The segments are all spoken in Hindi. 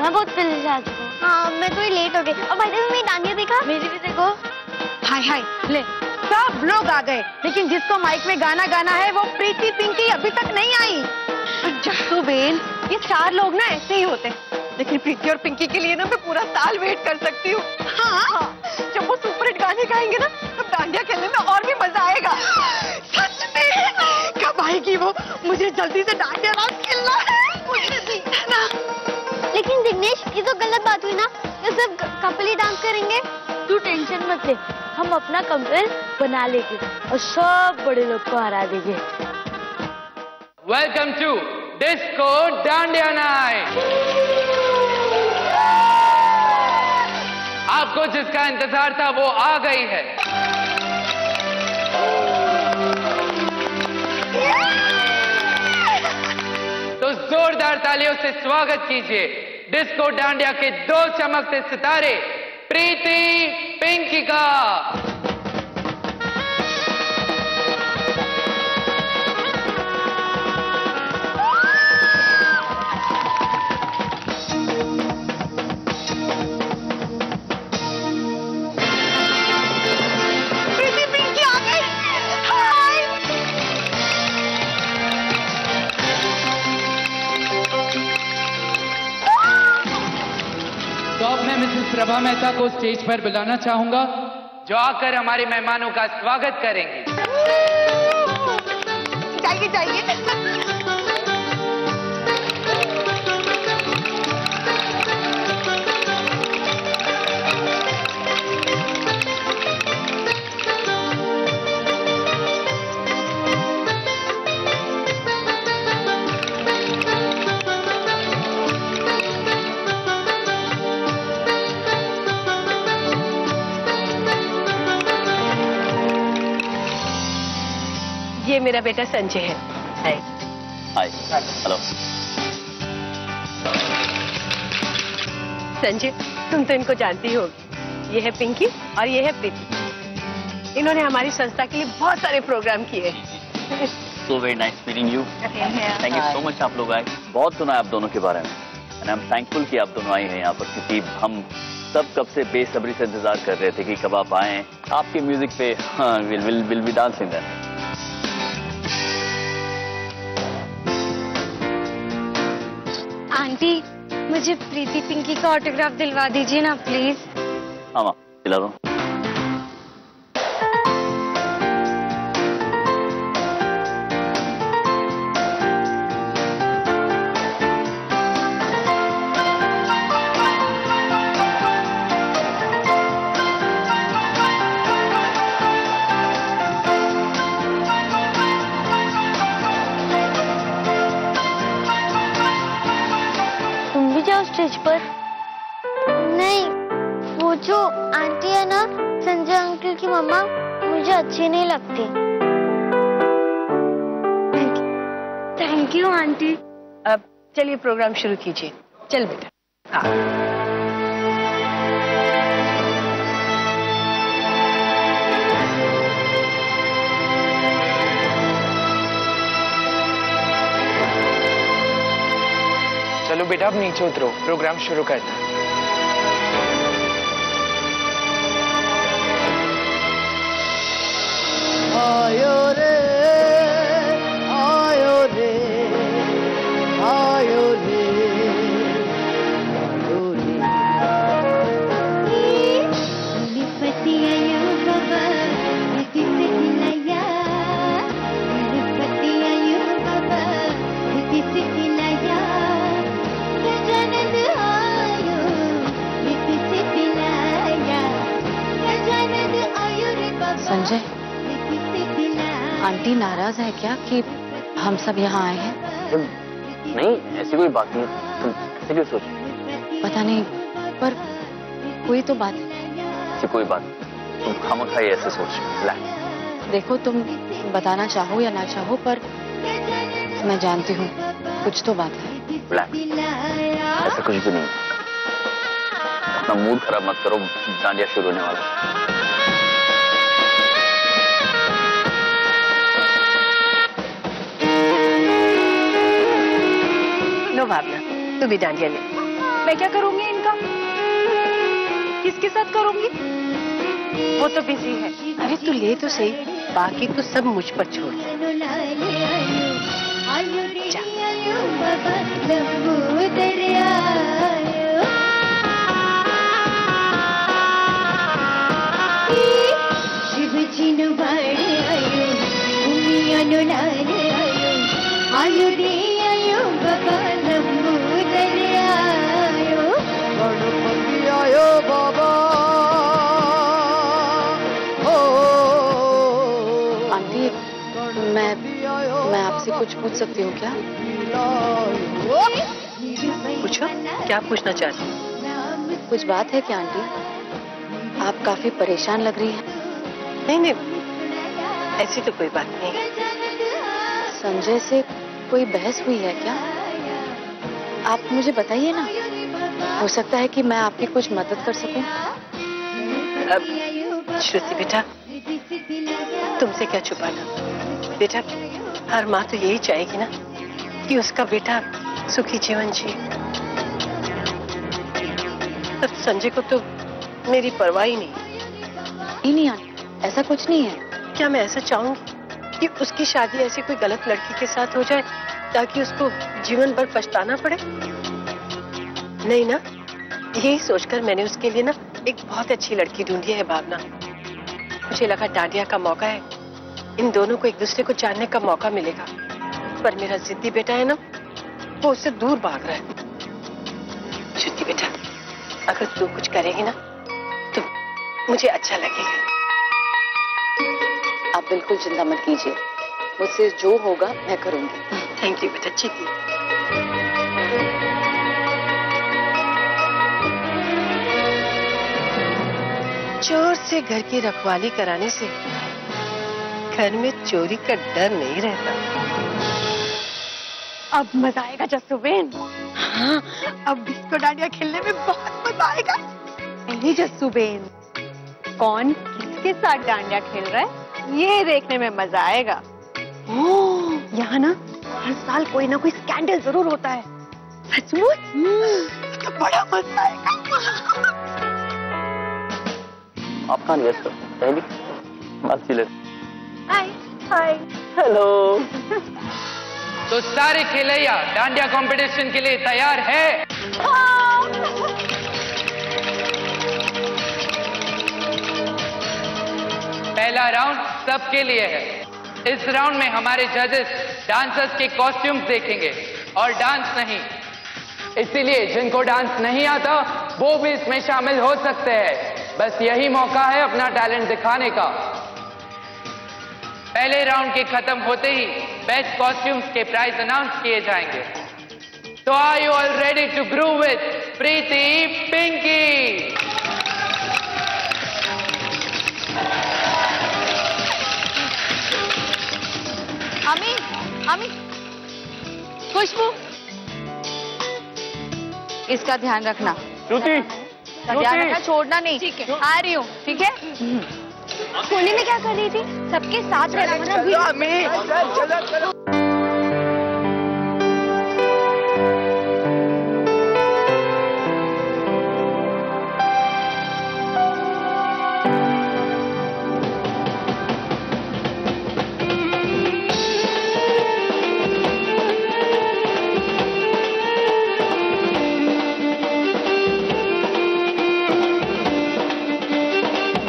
मैं बहुत पहले जा चुका हूँ। हाँ मैं थोड़ी लेट हो गई। अब भाई मेरी डांडिया देखा? मेरी भी देखो। हाय हाय ले सब लोग आ गए, लेकिन जिसको माइक में गाना गाना है वो प्रीति पिंकी अभी तक नहीं आई। जट्टू बेन, ये 4 लोग ना ऐसे ही होते हैं, लेकिन प्रीति और पिंकी के लिए ना मैं पूरा साल वेट कर सकती हूँ। हाँ, जब वो सुपरहिट गाने गाएंगे ना तो डांडिया खेलने में और भी मजा आएगा। सच में कब आएगी वो? मुझे जल्दी से डांडिया डांस खेलना है। मुझे भी ना। लेकिन दिनेश ये तो गलत बात हुई ना, ये सब कपल ही डांस करेंगे। तू टेंशन मत ले, हम अपना कपल बना लेंगे और सब बड़े लोग को हरा देंगे। Welcome to disco dandiya night. आपको जिसका इंतजार था वो आ गई है। तो जोरदार तालियों से स्वागत कीजिए डिस्को डांडिया के 2 चमकते सितारे प्रीति पिंकी का। तो अब मैं मिसेस प्रभा मेहता को स्टेज पर बुलाना चाहूंगा, जो आकर हमारे मेहमानों का स्वागत करेंगे। जाइए जाइए। ये मेरा बेटा संजय है। हाय हाय हेलो। संजय, तुम तो इनको जानती होगी, ये है पिंकी और ये है प्रीति। इन्होंने हमारी संस्था के लिए बहुत सारे प्रोग्राम किए हैं। So very nice meeting you. Thank you so much आप लोग आए। बहुत सुना है आप दोनों के बारे में एंड आई एम थैंकफुल कि आप दोनों आए हैं यहाँ पर, क्योंकि हम सब कब से बेसब्री से इंतजार कर रहे थे कि कब आप आए आपके म्यूजिक पे। हाँ, will be dancing then. Aunty मुझे प्रीति पिंकी का ऑटोग्राफ दिलवा दीजिए ना प्लीज। हाँ माँ दिला दो। स्टेज पर। नहीं, वो जो आंटी है ना संजय अंकल की मम्मा, मुझे अच्छी नहीं लगती। Thank you aunty. अब चलिए प्रोग्राम शुरू कीजिए। चल बेटा। हाँ। चलो बेटा अब नीचे उतरो, प्रोग्राम शुरू करते हैं। आयो रे आयो रे आयो रे आयो रे। गणपति आयो बाबा गति से खिलाया, गणपति आयो बाबा गति से खिलाया, गजानन आयो गति से खिलाया, गजानन आयो रे बाबा। संजय, आंटी नाराज है क्या कि हम सब यहाँ आए हैं? नहीं, ऐसी कोई बात नहीं। तुम ऐसे क्यों सोच? पता नहीं, पर कोई तो बात है। ऐसी कोई बात नहीं, तुम खामखा ही ऐसे सोच। देखो, तुम बताना चाहो या ना चाहो, पर मैं जानती हूँ कुछ तो बात है। ऐसा कुछ भी नहीं। अपना मूड खराब मत करो, डांडिया शुरू होने वाला। लो भावना, तू भी डांडिया ले। मैं क्या करूंगी इनका? किसके साथ करूंगी? वो तो बिजी है। अरे तू ले तो सही, बाकी तो सब मुझ पर छोड़। आंटी, मैं आपसे कुछ पूछ सकती हूँ क्या? पूछो, क्या पूछना चाहती हो? कुछ बात है क्या आंटी? आप काफी परेशान लग रही हैं। नहीं नहीं, ऐसी तो कोई बात नहीं। संजय से कोई बहस हुई है क्या? आप मुझे बताइए ना, हो सकता है कि मैं आपकी कुछ मदद कर सकूं। अब श्रुति बेटा, तुमसे क्या छुपाना? बेटा, हर माँ तो यही चाहेगी ना कि उसका बेटा सुखी जीवन जिए। अब संजय को तो मेरी परवाह ही नहीं। नहीं आंटी, ऐसा कुछ नहीं है। क्या मैं ऐसा चाहूंगी कि उसकी शादी ऐसी कोई गलत लड़की के साथ हो जाए ताकि उसको जीवन भर पछताना पड़े? नहीं ना, यही सोचकर मैंने उसके लिए ना एक बहुत अच्छी लड़की ढूंढी है भावना। मुझे लगा डांडिया का मौका है, इन दोनों को एक दूसरे को जानने का मौका मिलेगा। पर मेरा जिद्दी बेटा है ना, वो उससे दूर भाग रहा है। श्रुति बेटा, अगर तू कुछ करेगी ना तो मुझे अच्छा लगेगा। आप बिल्कुल चिंता मत कीजिए, मुझसे जो होगा मैं करूंगी। थैंक यू बेटा, चिट्टी। चोर से घर की रखवाली कराने से घर में चोरी का डर नहीं रहता। अब मजा आएगा जस्सूबेन। हाँ, अब डिस्को डांडिया खेलने में बहुत मजा आएगा। नहीं जस्सूबेन, कौन किसके साथ डांडिया खेल रहा है ये देखने में मजा आएगा। यहाँ ना हर साल कोई ना कोई स्कैंडल जरूर होता है। सचमुच? तो बड़ा मजा आएगा। आप कहाँ व्यस्त हो? पहली मालची हाय हाय हेलो। तो सारे खिलैया डांडिया कंपटीशन के लिए तैयार है? पहला राउंड सबके लिए है। इस राउंड में हमारे जजेस डांसर्स के कॉस्ट्यूम्स देखेंगे और डांस नहीं। इसीलिए जिनको डांस नहीं आता वो भी इसमें शामिल हो सकते हैं। बस यही मौका है अपना टैलेंट दिखाने का। पहले राउंड के खत्म होते ही बेस्ट कॉस्ट्यूम्स के प्राइज अनाउंस किए जाएंगे। तो are you all ready to groove with Preeti Pinky? Ami, Khushbu, इसका ध्यान रखना। श्रुति, ध्यान रखना, छोड़ना नहीं। ठीक है, आ रही हूँ। ठीक है। कोने में क्या कर रही थी? सबके साथ रहना।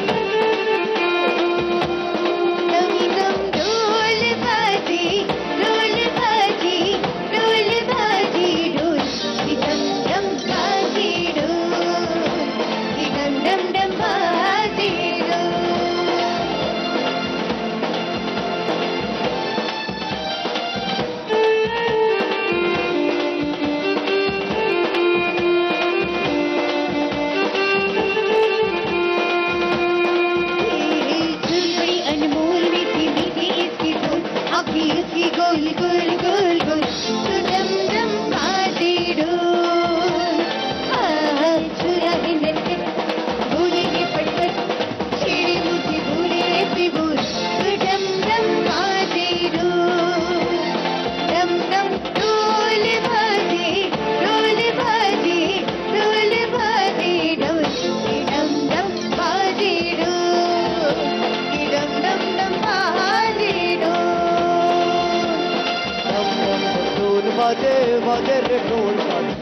गम गम ढोल बाजे बाजे बाजे रे ढोल बाजे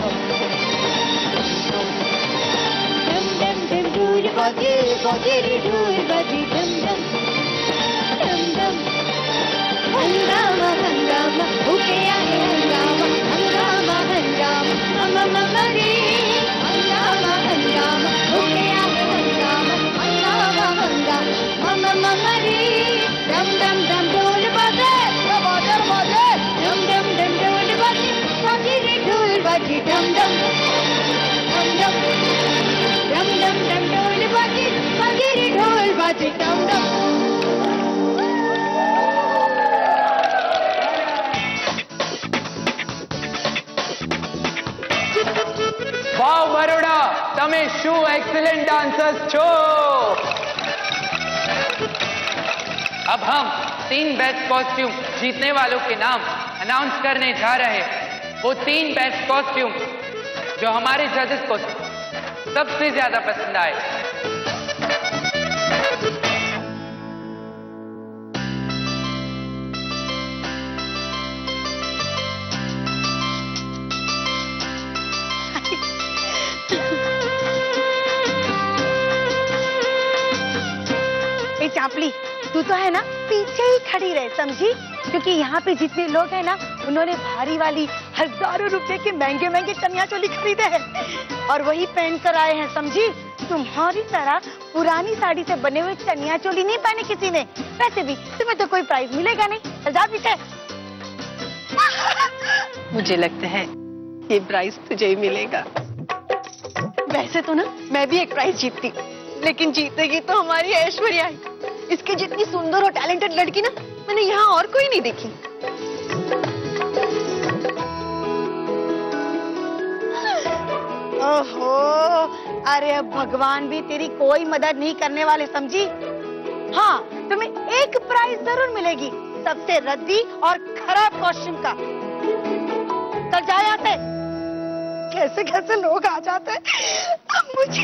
डम डम डम ढोल बाजे बाजे रे ढोल बाजे डम डम डम डम हंगामा हंगामा हो गया है हंगामा हंगामा हंगामा हंगामा रे हंगामा हंगामा हो गया है हंगामा हंगामा हंगामा रे डम डम डम ढोल बाजे बाजे बाजे डम डम डम ढोल बाजे बाजे रे ढोल बाजे डम डम डम डम डम डम डम ढोल बाजे बाजे रे ढोल बाजे डम डम। વાવ બરોડા, તમે શું એક્સેલેન્ટ ડાન્સર્સ છો। अब हम 3 बेस्ट कॉस्ट्यूम जीतने वालों के नाम अनाउंस करने जा रहे हैं। वो 3 बेस्ट कॉस्ट्यूम जो हमारे जजेस को सबसे ज्यादा पसंद आए। चापली, तू तो है ना पीछे ही खड़ी रहे, समझी? क्योंकि यहाँ पे जितने लोग हैं ना, उन्होंने भारी वाली हजारों रुपए के महंगे महंगे चनिया चोली खरीदे हैं और वही पहन कर आए हैं, समझी? तुम्हारी तरह पुरानी साड़ी से बने हुए चनिया चोली नहीं पहने किसी ने। वैसे भी तुम्हें तो कोई प्राइज मिलेगा नहीं, जा पीछे। मुझे लगता है ये प्राइज तुझे ही मिलेगा। वैसे तो ना मैं भी एक प्राइज जीतती, लेकिन जीतेगी तो हमारी ऐश्वर्या है। इसके जितनी सुंदर और टैलेंटेड लड़की ना मैंने यहाँ और कोई नहीं देखी। ओहो, अरे अब भगवान भी तेरी कोई मदद नहीं करने वाले, समझी? हाँ, तुम्हें एक प्राइज जरूर मिलेगी, सबसे रद्दी और खराब कॉस्ट्यूम का। चल जा यहाँ से। कैसे कैसे लोग आ जाते हैं अब मुझे।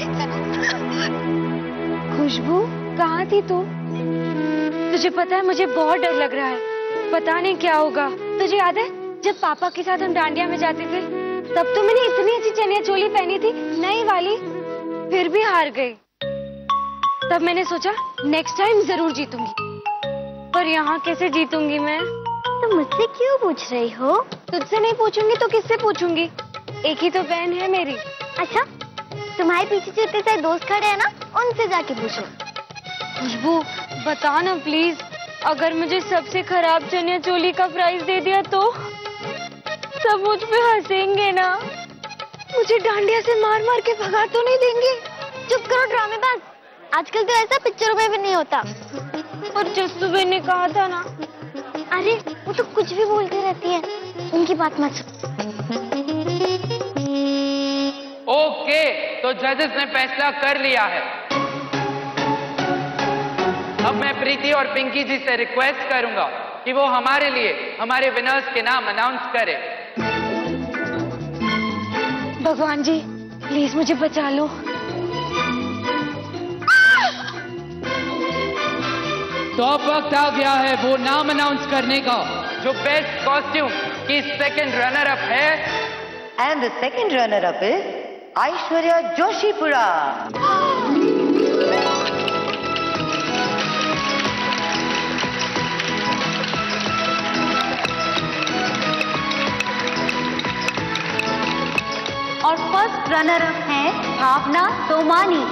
खुशबू, कहाँ थी तू? तुझे पता है मुझे बहुत डर लग रहा है, पता नहीं क्या होगा। तुझे याद है जब पापा के साथ हम डांडिया में जाते थे, तब तो मैंने इतनी अच्छी चनिया चोली पहनी थी, नई वाली, फिर भी हार गई। तब मैंने सोचा नेक्स्ट टाइम जरूर जीतूंगी, पर यहाँ कैसे जीतूंगी मैं? तो मुझसे क्यों पूछ रही हो? तुझसे नहीं पूछूंगी तो किससे पूछूंगी? एक ही तो बहन है मेरी। अच्छा, तुम्हारे पीछे जो इतने सारे दोस्त खड़े हैं ना, उनसे जाके पूछो। खुशबू, बता ना प्लीज, अगर मुझे सबसे खराब चनिया चोली का प्राइज दे दिया तो सब मुझ पे हंसेंगे ना? मुझे डांडिया से मार मार के भगा तो नहीं देंगे? चुप करो ड्रामेबाज, आजकल तो ऐसा पिक्चरों में भी नहीं होता। और जस्सू बहन ने कहा था ना। अरे वो तो कुछ भी बोलती रहती है, उनकी बात मत सुन। ओके, तो जजेस ने फैसला कर लिया है। अब मैं प्रीति और पिंकी जी से रिक्वेस्ट करूंगा कि वो हमारे लिए हमारे विनर्स के नाम अनाउंस करें। भगवान जी, प्लीज मुझे बचा लो। तो अब वक्त आ गया है वो नाम अनाउंस करने का, जो बेस्ट कॉस्ट्यूम की सेकंड रनर अप है। And the second runner up is Aishwarya Joshipura. और फर्स्ट रनर अप है भावना सोमानी।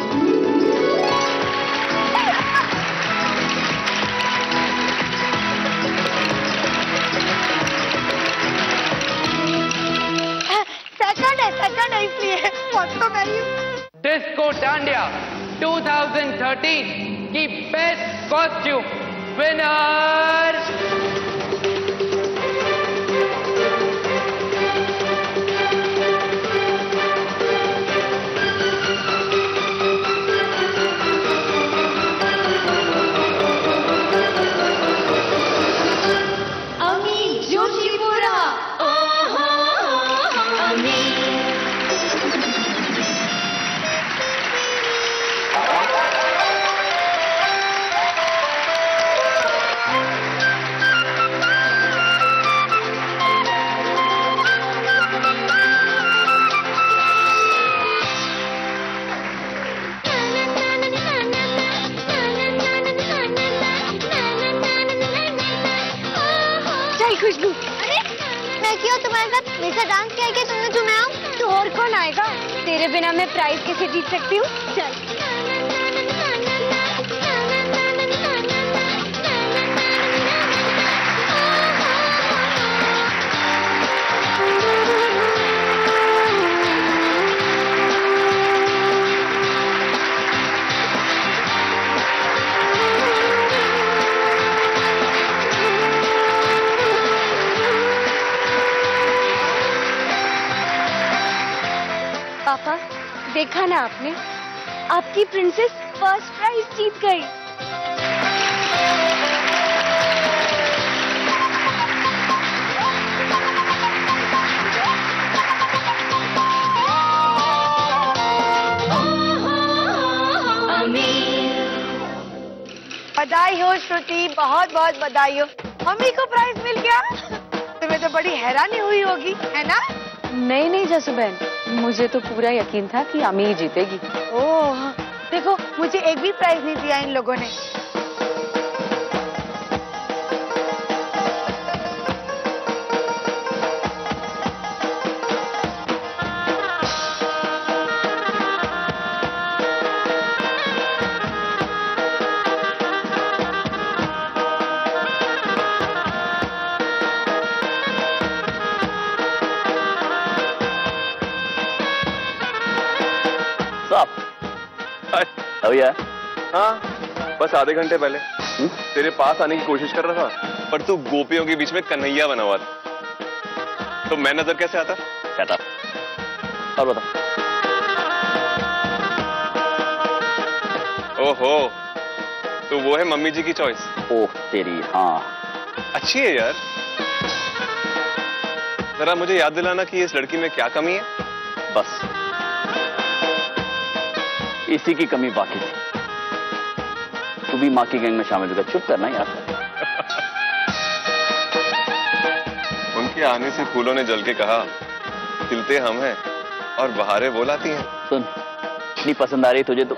सेकंड है इसलिए फर्स्ट तो मैं ही हूँ। डिस्को डांडिया 2013 की बेस्ट कॉस्ट्यूम विनर तुम्हारे साथ वैसा डांस किया कि तुमने जो मैं आऊं? तो और कौन आएगा? तेरे बिना मैं प्राइज कैसे जीत सकती हूँ? चल। पापा, देखा ना आपने? आपकी प्रिंसेस फर्स्ट प्राइज जीत गई। बधाई हो श्रुति, बहुत बहुत बधाई हो। मम्मी को प्राइज मिल गया। तुम्हें तो बड़ी हैरानी हुई होगी, है ना? नहीं नहीं जसू बहन, मुझे तो पूरा यकीन था कि अमी ही जीतेगी। ओह, देखो मुझे एक भी प्राइज नहीं दिया इन लोगों ने। भैया, हाँ बस आधे घंटे पहले तेरे पास आने की कोशिश कर रहा था, पर तू गोपियों के बीच में कन्हैया बना हुआ था, तो मैं नजर कैसे आता? कहता और बता। ओहो, तो वो है मम्मी जी की चॉइस? ओह तेरी, हाँ अच्छी है यार। जरा मुझे याद दिलाना कि इस लड़की में क्या कमी है? बस इसी की कमी बाकी थी। तू भी माँ की गैंग में शामिल होगा। चुप करना यार। उनके आने से फूलों ने जल के कहा, खिलते हम हैं और बहारें वो लाती हैं। सुन, इतनी पसंद आ रही तुझे तो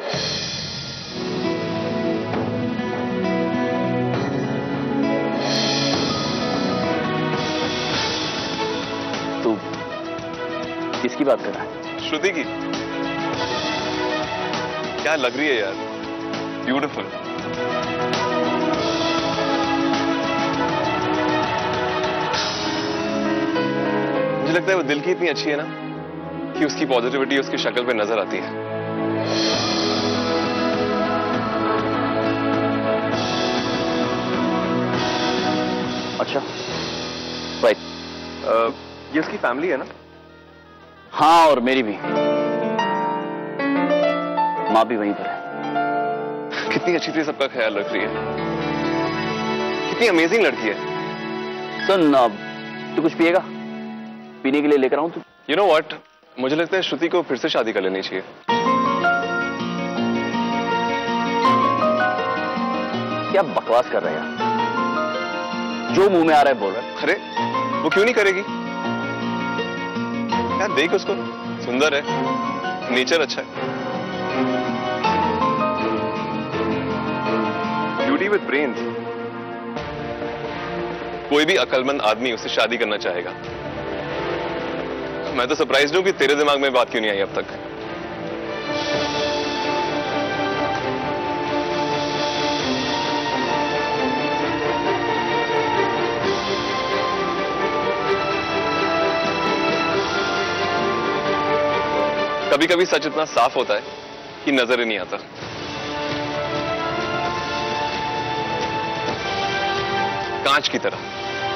तू किसकी बात कर रहा है? श्रुति की। क्या लग रही है यार, ब्यूटीफुल। मुझे लगता है वो दिल की इतनी अच्छी है ना कि उसकी पॉजिटिविटी उसकी शक्ल पे नजर आती है। अच्छा, राइट। ये उसकी फैमिली है ना? हाँ, और मेरी भी। माँ भी वहीं पर है। कितनी अच्छी तरह सबका ख्याल रख रही है, कितनी अमेजिंग लड़की है। सुन, तू कुछ पिएगा? पीने के लिए लेकर आऊं? तू यू नो व्हाट, मुझे लगता है श्रुति को फिर से शादी कर लेनी चाहिए। क्या बकवास कर रहे हैं यार? जो मुंह में आ रहा है बोल रहा है। अरे वो क्यों नहीं करेगी यार? देख उसको, सुंदर है, नेचर अच्छा है, ब्यूटी विद ब्रेन्स। कोई भी अक्लमंद आदमी उससे शादी करना चाहेगा। मैं तो सरप्राइज्ड हूं कि तेरे दिमाग में बात क्यों नहीं आई अब तक। कभी कभी सच इतना साफ होता है कि नजर ही नहीं आता। कांच की तरह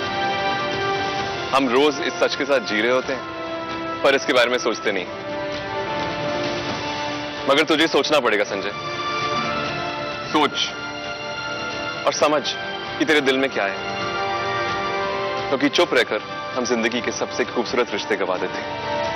हम रोज इस सच के साथ जी रहे होते हैं, पर इसके बारे में सोचते नहीं। मगर तुझे सोचना पड़ेगा संजय। सोच और समझ कि तेरे दिल में क्या है, क्योंकि चुप रहकर हम जिंदगी के सबसे खूबसूरत रिश्ते गवा देते हैं।